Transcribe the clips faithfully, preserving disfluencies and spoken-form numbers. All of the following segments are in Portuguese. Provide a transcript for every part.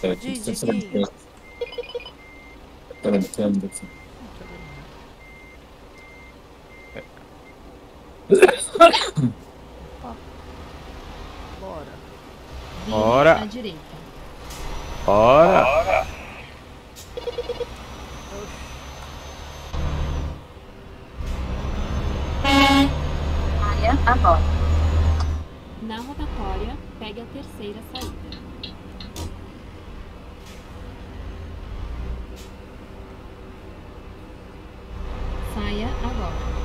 Di, Diguinho. Tá entrando aqui. Ó. Bora. Bora. À direita. Bora. Saia agora. Na rotatória, pegue a terceira saída. Saia agora.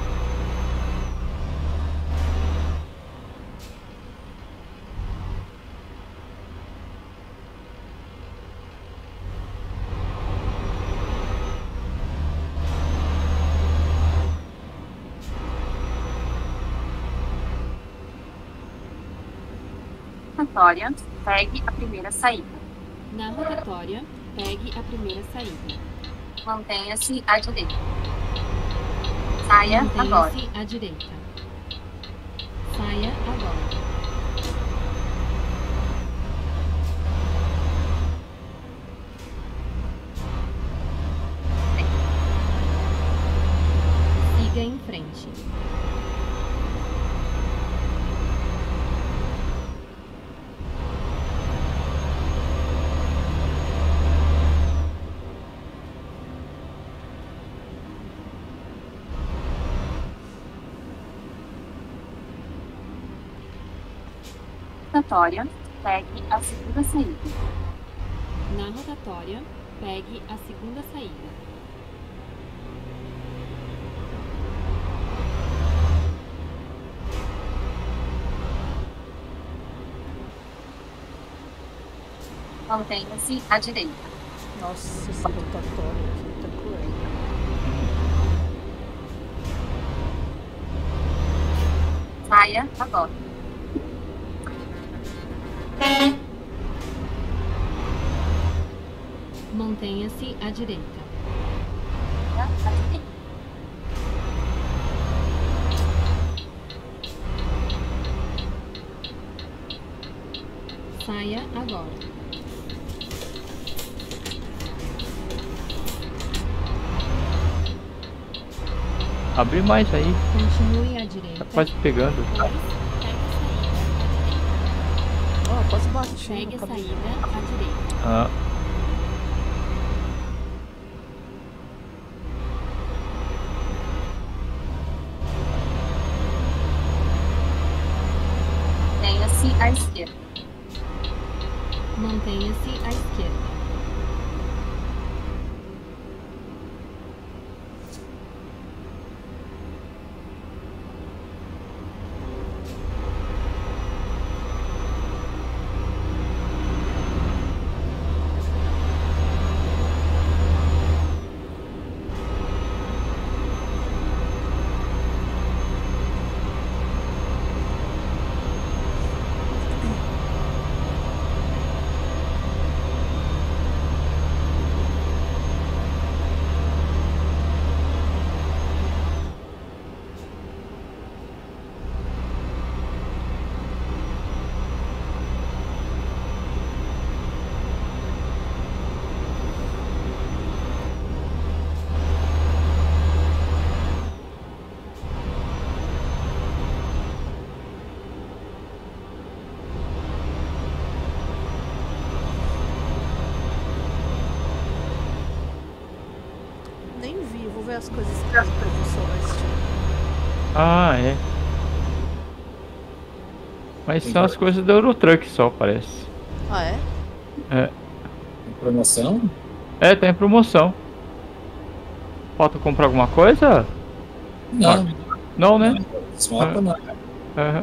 Rotatória, pegue a primeira saída. Na rotatória, pegue a primeira saída. Mantenha-se à direita. Saia agora. Mantenha-se à direita. Saia agora. Siga em frente. Rotatória, pegue a segunda saída. Na rotatória, pegue a segunda saída. Mantenha-se à direita. Nossa, esse rotatório aqui tá cruel. Saia agora. Mantenha-se à direita. À direita. Saia agora. Abre mais aí. Continue à direita. Tá quase pegando. Depois, Ó, quase bati pegue no a caminho. saída à direita. Ah, Mantenha-se à esquerda. Mantenha-se à esquerda. Nem vi, vou ver as coisas que a previsão vai assistir. ah, é. Mas são as coisas do Eurotruck só, parece. Ah, é? É. Tem promoção? É, tá em promoção. Falta comprar alguma coisa? Não. Não, né? Swap não. Aham.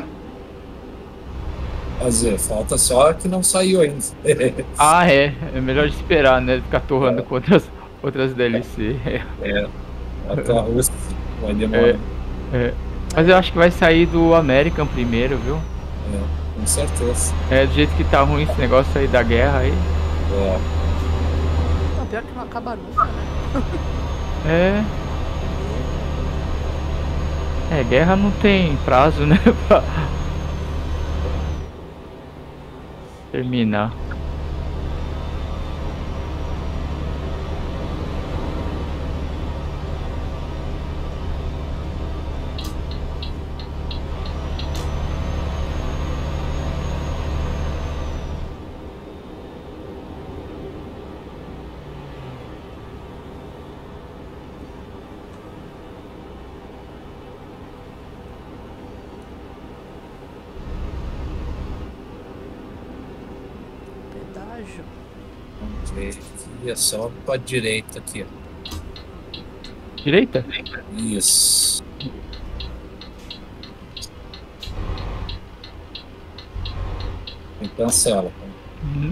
Quer dizer, falta só que não saiu ainda. Ah, é. É melhor esperar, né? Ficar torrando com outras, outras D L C. É. Até a Rússia vai demorar. É. Mas eu acho que vai sair do American primeiro, viu? É, com certeza. É, do jeito que tá ruim esse negócio aí da guerra aí. É. Não, pior que não acaba nunca, né? É. É, guerra não tem prazo, né? Pra terminar. pedágio. Vamos ver aqui. É só pra direita aqui, ó. Direita? Isso. E cancela. Uhum.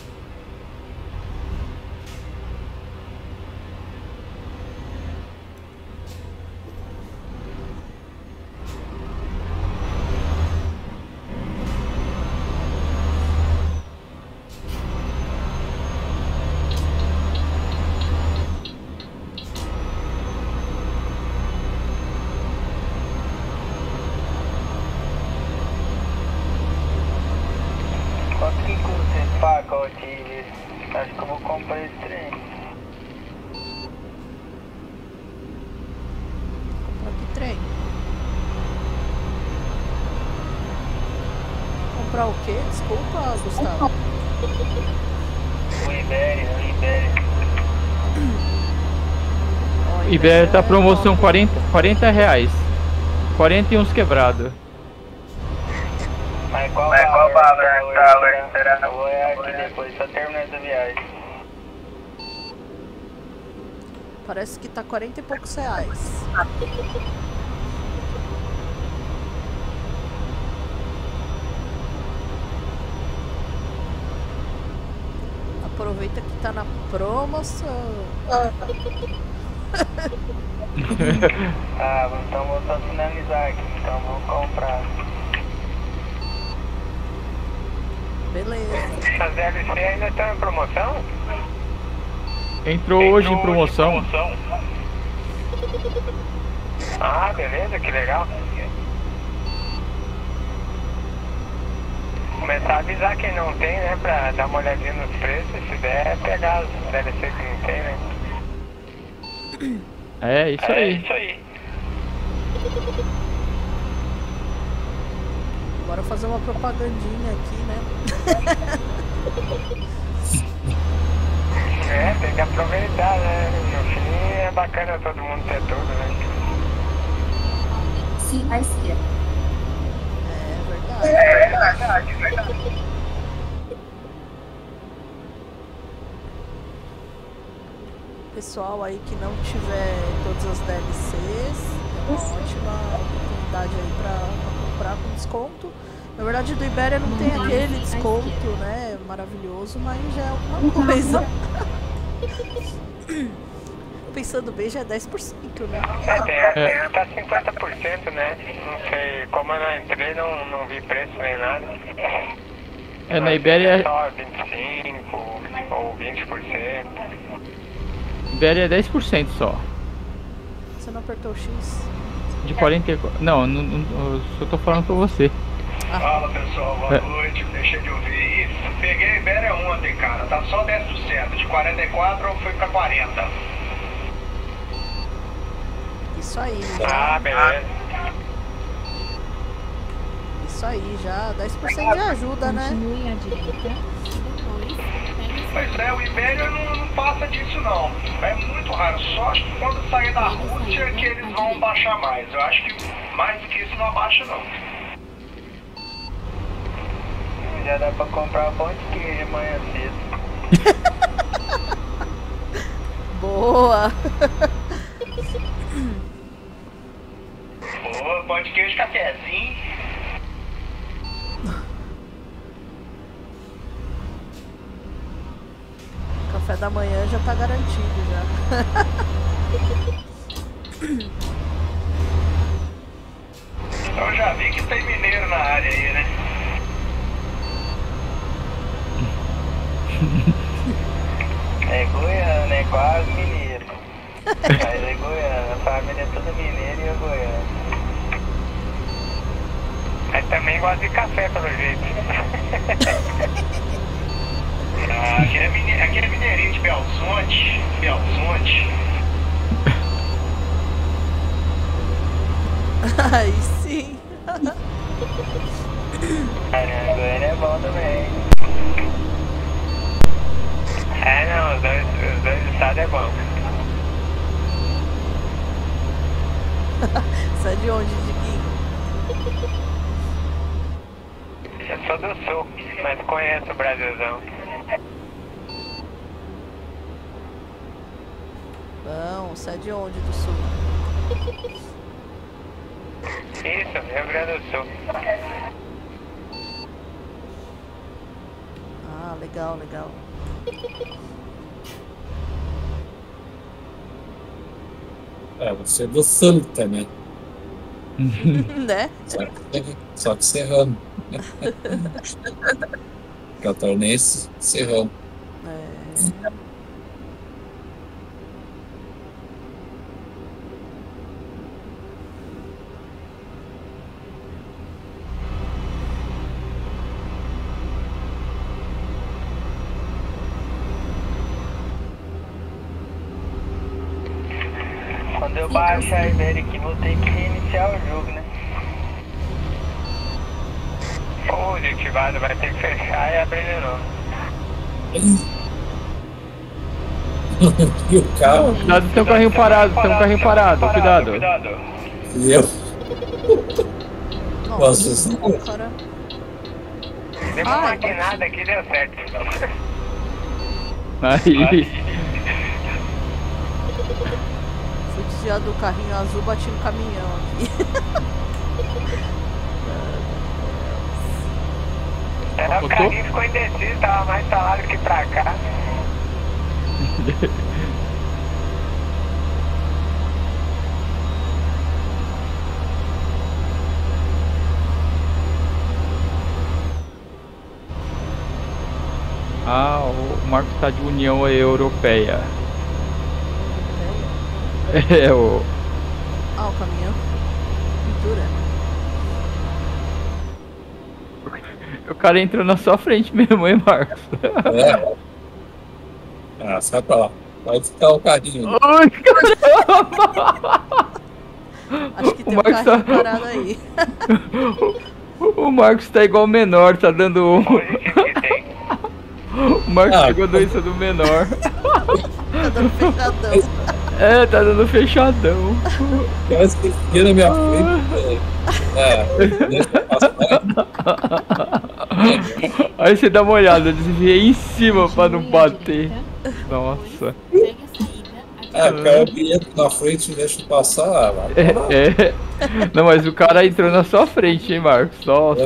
Quanto que custa esse pacote? Acho que eu vou comprar esse trem. Comprar que trem? Comprar o quê? Desculpa, Gustavo. O Iberia, o Iberia. Ó, Iberia tá é promoção top. quarenta, quarenta reais. quarenta e uns quebrado. Mas qual Mas qual valor? valor? Valor será? Eu vou olhar aqui depois, só terminando a viagem. Parece que tá quarenta e poucos reais. Aproveita que tá na promoção. Ah, então vou só finalizar aqui, então vou comprar. Beleza. As D L C ainda estão em promoção? Entrou hoje em promoção. Ah, beleza, que legal. Começar a avisar quem não tem, né? Pra dar uma olhadinha nos preços. Se der, pegar as D L C que não tem, né? É, isso É aí. isso aí. Bora fazer uma propagandinha aqui, né? É, tem que aproveitar, né? No fim é bacana todo mundo ter tudo, né? Se à esquerda. É verdade. É verdade, verdade. Pessoal aí que não tiver todas as D L Cs, é uma ótima oportunidade aí pra, pra comprar com desconto. Na verdade, do Iberia não tem aquele desconto, né? Maravilhoso, mas já é alguma coisa. Pensando bem, já é dez por cento, né? É, tem a tem até cinquenta por cento, né? Não sei, como eu não entrei, não, não vi preço nem nada. É, na Iberia, Só vinte e cinco ou vinte por cento. Iberia é dez por cento só. Você não apertou o X? De quarenta e quatro. Não, não, não, eu só tô falando pra você. Fala pessoal, boa É. noite, deixa de ouvir isso. Peguei a Iberia ontem, cara, tá só dez por cento, de quarenta e quatro eu fui pra quarenta. Isso aí, Ah, já, beleza. isso aí, já dez por cento de ajuda, né? Continue à direita e depois pegue Pois é, o Iberia não, não passa disso não, é muito raro, só acho que quando sair da Rússia que eles vão baixar mais. Eu acho que mais do que isso não abaixa não. Já dá pra comprar um pão de queijo amanhã cedo. Boa! Boa, pão de queijo, cafezinho. Café da manhã já tá garantido já. Eu já vi que tem mineiro na área aí, né? É goiano, é quase mineiro. Mas é goiano, a família é toda mineira e é goiano. Mas também gosta de café, pelo jeito. Ah, aquele, é mine... aquele mineirinho de Belzonte, Belzonte. Aí sim. Caramba, goiano é bom também. É, não, os dois, os dois estados é bom. Você é de onde, Diguinho? Eu sou do sul, mas conheço o Brasilzão. Bom, você é de onde do sul? Isso, Rio Grande do Sul. Ah, legal, legal. É, você é do Santa, né? Né? Só que, só que serrano. Catarinense, serrano. É... Quando eu baixar a Iberia aqui, vou ter que reiniciar o jogo, né? Pô, desativado, vai ter que fechar e abrir de novo. E o carro? Cuidado, tem um carrinho parado, tem um carrinho parado, cuidado. E eu? Nossa, Nossa, o cara... Deu uma Ai, maquinada aqui, deu certo. Aí. Fui desviar do carrinho azul, bati no caminhão aqui. É, o carrinho ficou indeciso, tava mais pra lá do que pra cá. Ah, o Marcos tá de União Europeia. É o. Ah, o caminhão. Pintura. O cara entrou na sua frente mesmo, hein, Marcos? É. Ah, sai pra lá. Vai ficar o carrinho. Ai, caramba! Acho que tem O um Marcos carrinho tá- parado aí. O Marcos tá igual o menor, tá dando. um- O Marcos Ah, pegou a doença do menor. Tá dando fechadão. É, tá dando fechadão. Parece que fica na minha frente. É, deixa eu passar. Aí você dá uma olhada, eu desviei em cima pra não Continue à bater. direita, Nossa. Pegue a saída aqui. É, o cara que entra na frente e deixa eu passar. Vai É, parar. é. Não, mas o cara entrou na sua frente, hein, Marcos? Nossa.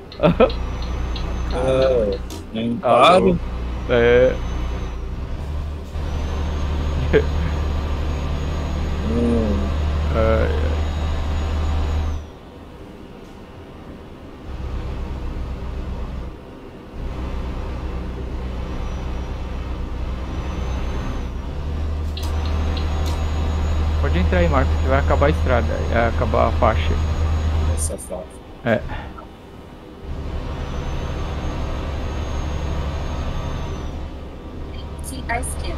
É, não Tá paro. louco. É. Hum, Ai, ai. Pode entrar aí, Marcos, que vai acabar a estrada, vai acabar a faixa. essa fala. É. Sim, à esquerda.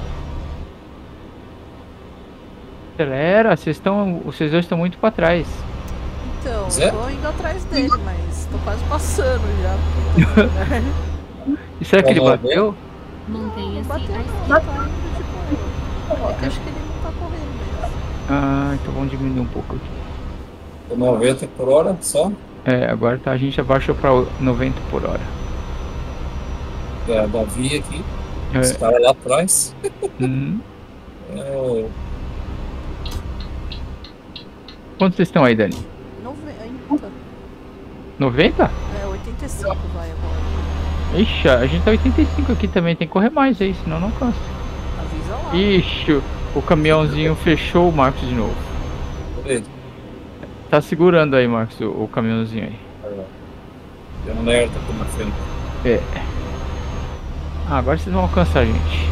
Acelera, vocês estão. Vocês dois estão muito pra trás. Então, Zé? eu tô indo atrás dele, mas tô quase passando já. Porque tá dando merda. E será que ele Vamos lá, bateu? Não Mantenha-se bateu à não, esquerda. tá indo de boa. É que acho que ele não tá correndo mesmo. Ah, então vamos diminuir um pouco aqui. noventa por hora só. É, agora tá, a gente abaixou pra noventa por hora. É, da via aqui. Os É. caras lá atrás. Uhum. É, Quantos vocês estão aí, Dani? noventa. noventa? É, oitenta e cinco vai agora. Ixi, a gente tá oitenta e cinco aqui também, tem que correr mais aí, senão não cansa. Avisa lá. Ixi, o caminhãozinho fechou o Marcos de novo. ele. Tá segurando aí, Marcos, o, o caminhãozinho aí. Deu um lerdo aqui na frente. É. Ah, agora vocês vão alcançar a gente.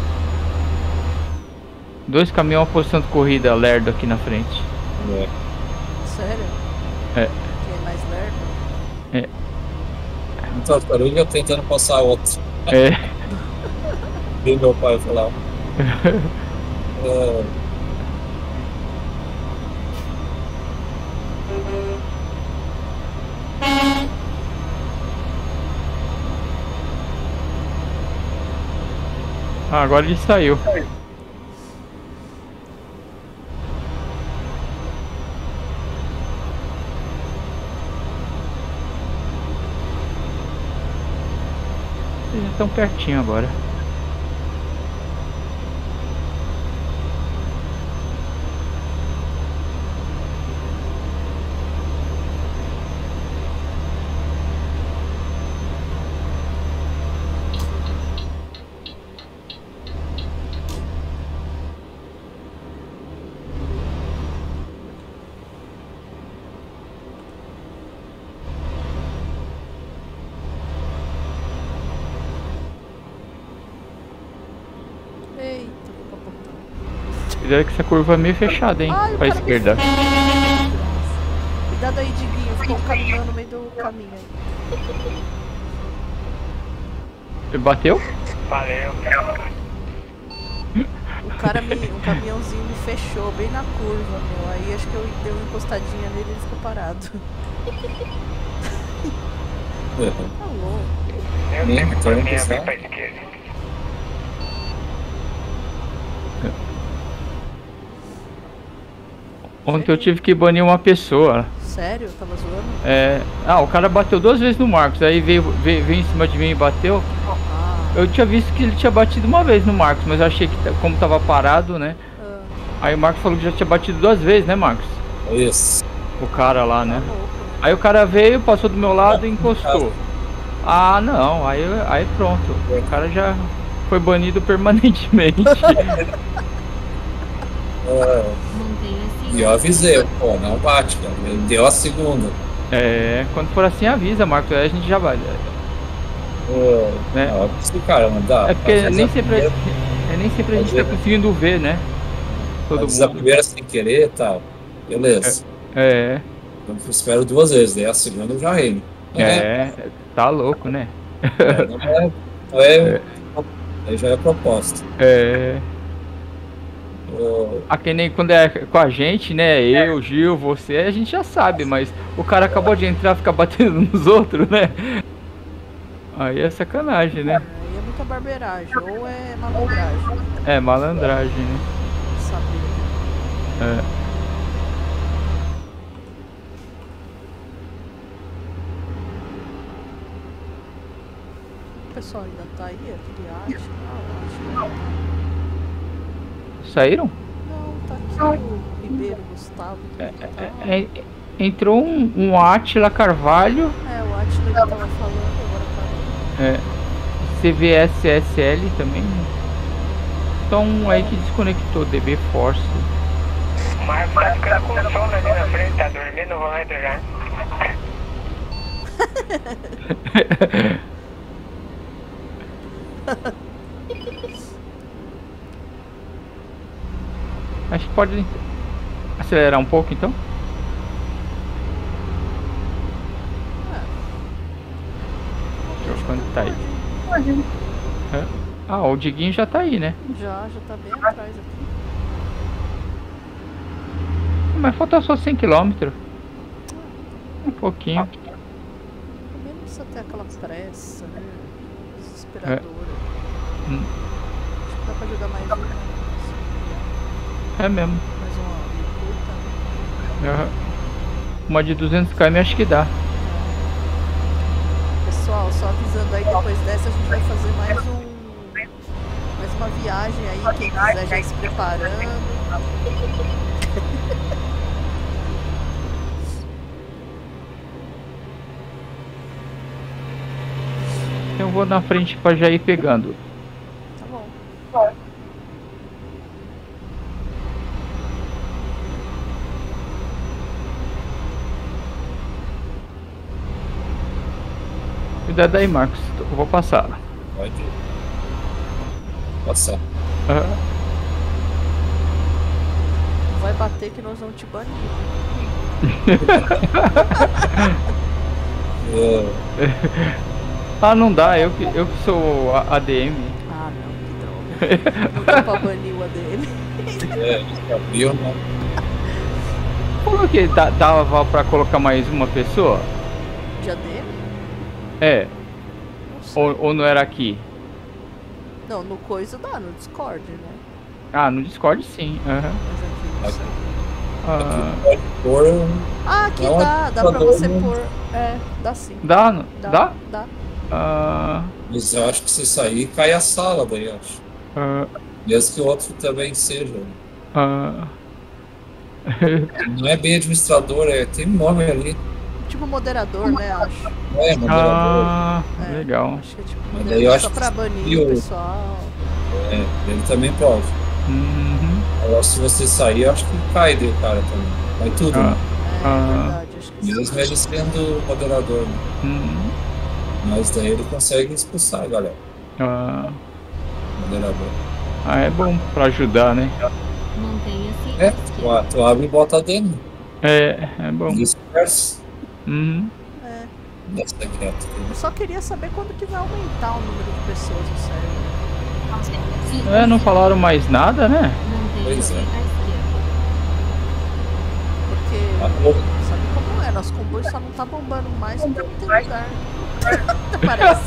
Dois caminhões apostando corrida lerdo aqui na frente. É. Sério? É. Que é mais lerdo? Um tartaruga tentando passar outro. É. Vi meu pai falar. É, Ah, agora ele saiu. Vocês já estão pertinho agora. Cuidado que essa curva é meio fechada, hein? Ai, o Pra cara me esquerda. Cuidado aí, Diguinho. Ficou um caminhão no meio do caminho aí. Ele bateu? Valeu. O cara me. Um caminhãozinho me fechou bem na curva, meu. Aí acho que eu dei uma encostadinha nele e ele ficou parado. É. Tá louco. Eu Nem sempre então, botei a pessoal. vir pra esquerda. Ontem eu tive que banir uma pessoa. Sério? Tava zoando? É... Ah, o cara bateu duas vezes no Marcos, aí veio, veio, veio em cima de mim e bateu. Ah. Eu tinha visto que ele tinha batido uma vez no Marcos, mas eu achei que como tava parado, né? Ah, Aí o Marcos falou que já tinha batido duas vezes, né, Marcos? Isso. O cara lá, tá né? louco, né? Aí o cara veio, passou do meu lado e encostou. Ah, não, aí, aí pronto. O cara já foi banido permanentemente. É, Mantenha-se. e eu avisei, pô, não bate, cara. Ele deu a segunda. É, quando for assim avisa, Marcos, aí a gente já vai. É, Né? não, se o cara não dá. É porque às vezes nem a sempre, a- primeira- é, nem sempre a gente tá conseguindo ver, né? Todo às vezes a mundo. primeira sem querer e tal. Beleza. É, Eu espero duas vezes, daí a segunda eu já reino. é, tá louco, né? É, não é, não é, aí já é proposta. É. Ô, Ah, que nem quando é com a gente, né? Eu, Gil, você, a gente já sabe, mas o cara acabou de entrar e ficar batendo nos outros, né? Aí é sacanagem, né? Aí é muita barbeiragem. Ou é malandragem. É malandragem, né? Saber. É. O pessoal ainda tá aí? Aquele arte? Ah, acho que Saíram? não, tá aqui o Ribeiro Gustavo. É, É, é, é, entrou um, um Átila Carvalho, é, o Atila que tava falando, agora tá. é, C V S S L também. Então um aí que desconectou, D B Force. O Marcos tá ficando com sono ali na frente, tá dormindo, vou lá entregar. Acho que pode acelerar um pouco então. Deixa eu ver quando tá aí. É. Ah, o Diguinho já tá aí, né? Já, já tá bem atrás aqui. Mas falta só cem quilômetros. Um pouquinho. Também não precisa ter aquela pressa, né? Desesperadora. Hum. Acho que dá pra jogar mais uma. né? É mesmo. Mais uma curta. Aham. Uma de duzentos quilômetros acho que dá. Pessoal, só avisando aí, depois dessa a gente vai fazer mais um. Mais uma viagem aí, quem quiser já se preparando. Eu vou na frente pra já ir pegando. Tá bom. Cuidado aí, Marcos. Eu vou passar. pode passar. Ah, Não vai bater que nós vamos te banir. É, Ah, não dá. Eu que, eu que sou a- ADM. Ah, não, que droga. Não dá pra banir o A D M. é, já viu, né? Falou que dá- dava pra colocar mais uma pessoa? De A D M? É. Não sei. Ou, ou não era aqui? Não, no coisa dá, no Discord, né? Ah, no Discord sim. Aham. Mas aqui não sei. Ah, Pode pôr um. Ah, aqui Não, dá, dá pra computador você não- pôr. É, dá sim. dá? não- Dá? Dá? Dá. Ah, Mas eu acho que se sair, cai a sala daí, eu acho. ah, Mesmo que o outro também seja. ah. Não é bem administrador, é, tem um nome ali. Tipo moderador, né? Acho. Não é moderador. Ah, É. legal. Acho que é tipo Mas moderador daí eu acho só que pra se banir o- o pessoal. É, ele também pode. Uhum. Agora, se você sair, eu acho que cai dele, cara, também. Vai tudo, Ah. né? É Ah. verdade, acho que sim. Mesmo ele sendo moderador, né? Uhum. Mas daí ele consegue expulsar a galera. Ah, Moderador. ah, é bom pra ajudar, né? Mantenha-se É, à esquerda. tu, tu abre e bota dentro. É, é bom. Disperso. Uhum. É. Deixa quieto. Eu só queria saber quando que vai aumentar o número de pessoas no server. Vamos ver aqui. É, não falaram mais nada, né? Pois Mantenha-se é. à esquerda. Porque Alô? sabe como é? Nosso comboio só não tá bombando mais porque não tem lugar. Parece.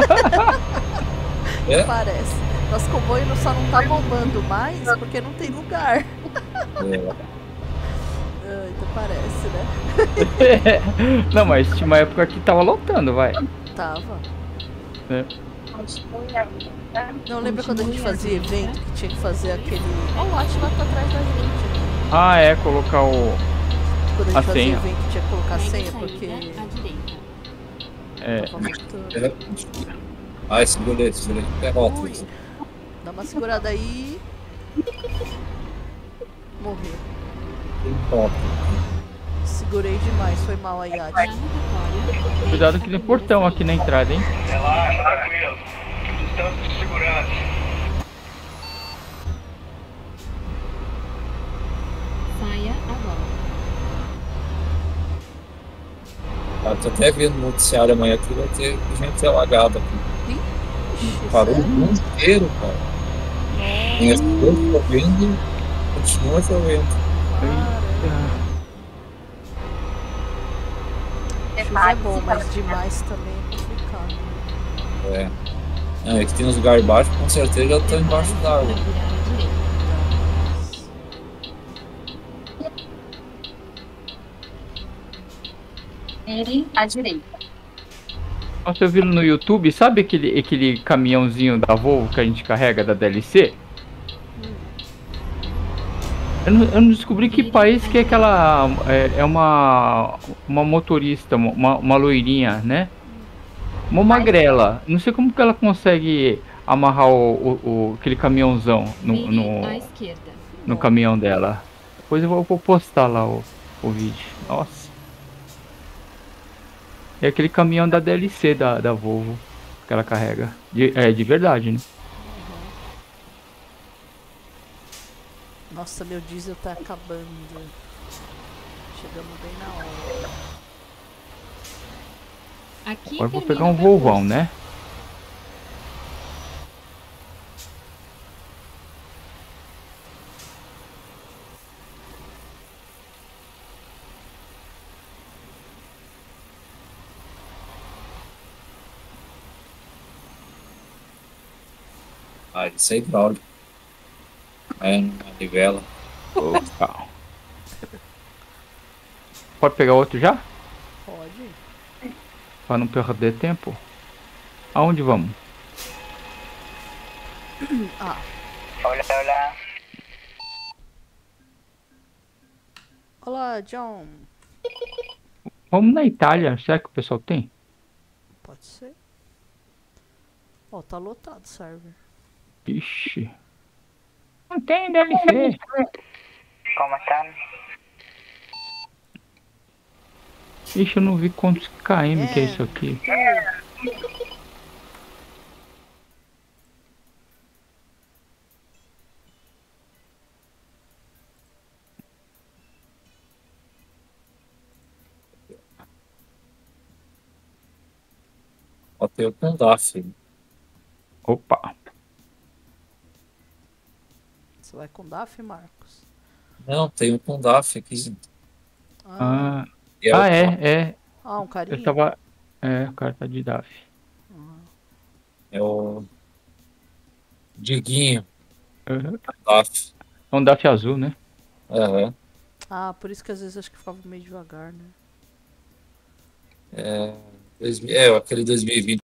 É? Parece. Nosso comboio não- só não tá bombando mais porque não tem lugar. É. Ah, então parece, né? Não, mas tinha uma época que tava lotando, vai. Tava. É. Continue a vida. Não lembra quando a gente fazia evento que tinha que fazer aquele. Ó, o Atila tá atrás da gente. Ah, é, colocar o. Quando a gente A fazia senha. evento tinha que colocar a Pegue senha saída porque à direita. É, tava voltando. É. Ai, segurei, segurei. Pega o Ui. Dá uma segurada aí. Morreu. Segurei demais, foi mal aí, Na Adi. rotatória, cuidado que tem portão aqui na entrada, hein? Relaxa, tranquilo. Distância de segurança. saia agora. Eu tô até vendo no noticiário amanhã que vai ter gente alagada aqui. Ixi, Parou o sério? mundo inteiro, cara. Tem as coisas chovendo, continua chovendo. Caramba. Chuva é Prepare-se bom, para mas demais também é complicado. É. Não, é que tem uns lugares baixos, com certeza já estão embaixo d'água. Para virar à direita. vire à direita. Nossa, eu vi no YouTube, sabe aquele, aquele caminhãozinho da Volvo que a gente carrega da D L C? Eu não, eu não descobri que país que é aquela. É, é uma. Uma motorista, uma, uma loirinha, né? Uma magrela. Não sei como que ela consegue amarrar o, o, o- aquele caminhãozão no, Vire no, à esquerda. no caminhão dela. Depois eu vou, vou postar lá o, o vídeo. Nossa. É aquele caminhão da D L C da, da Volvo que ela carrega. De- é de verdade, né? Nossa, meu diesel tá acabando. Chegamos bem na hora. Aqui Agora eu vou termina pegar o um Volvão, percurso. né? Ah, isso é hidráulico. É, uma nivela. Opa. Pode pegar outro já? Pode? Pra não perder tempo. Aonde vamos? Ah, Olha, olha. olá, John. Vamos na Itália. Será que o pessoal tem? Pode ser. Ó, tá lotado o server. Ixi. Não tem D L C. Como tá? Ixi, eu não vi quantos km que é isso aqui. Ó, tem o Condaf. Opa. Você vai com D A F, Marcos? Não, tem o Condaf aqui. Ah, Ah, E ah o- é, é. ah, um carinha? Eu tava. É, o cara tá de D A F. É o Diguinho. Uhum. Condaf. É um D A F azul, né? Aham. Ah, por isso que às vezes acho que ficava meio devagar, né? É, dois mil é, aquele dois mil e vinte.